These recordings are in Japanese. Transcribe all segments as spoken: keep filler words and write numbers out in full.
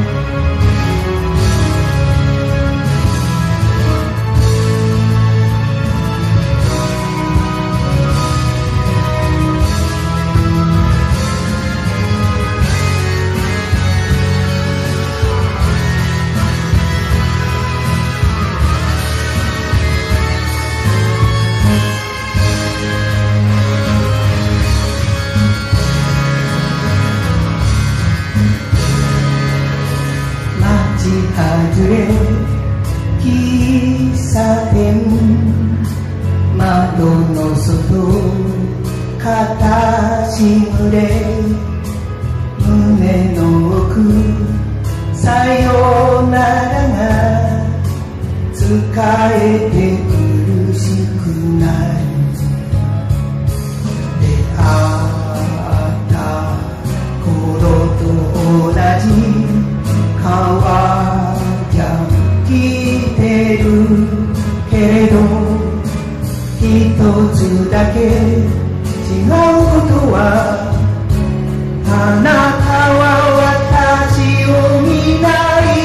外れ喫茶店窓の外片しぐれ胸の奥さよならが使えて苦しくない出会った頃と同じ川じゃ来てるけれど一つだけ違うことはあなたは私を見ない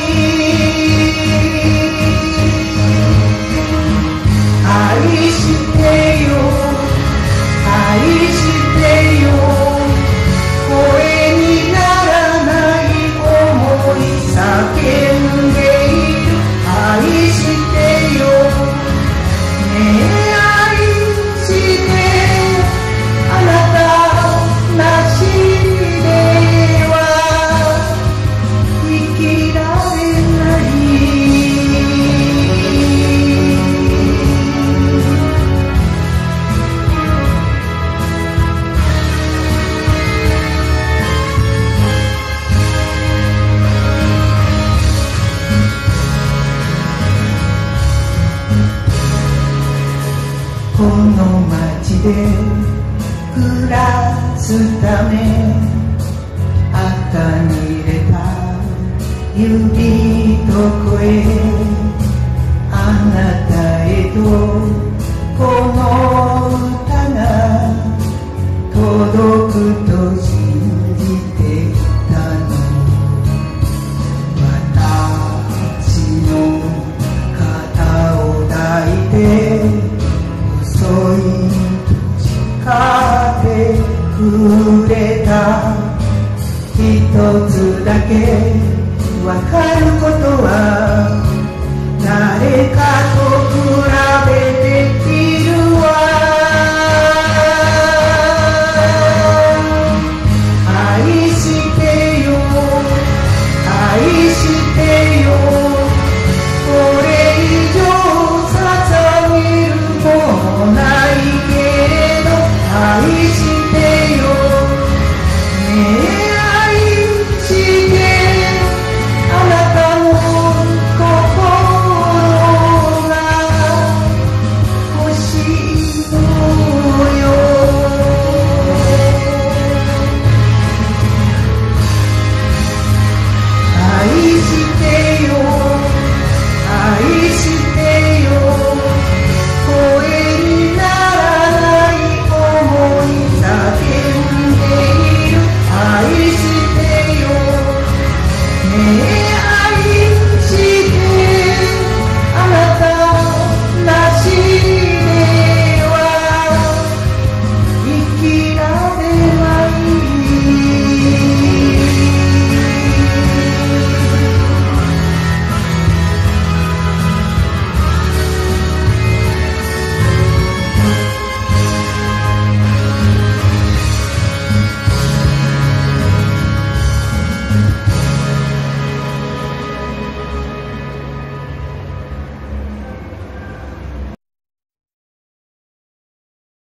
愛してよ愛してよ声にならない想い叫んでいる愛してよねえ愛してあなたなしでは生きられないこの街で暮らすため赤に入れた指と声あなたへとこの歌が届くと信じていたの私の肩を抱いて遅いと叱ってくれた一つだけわかることは誰かと比べて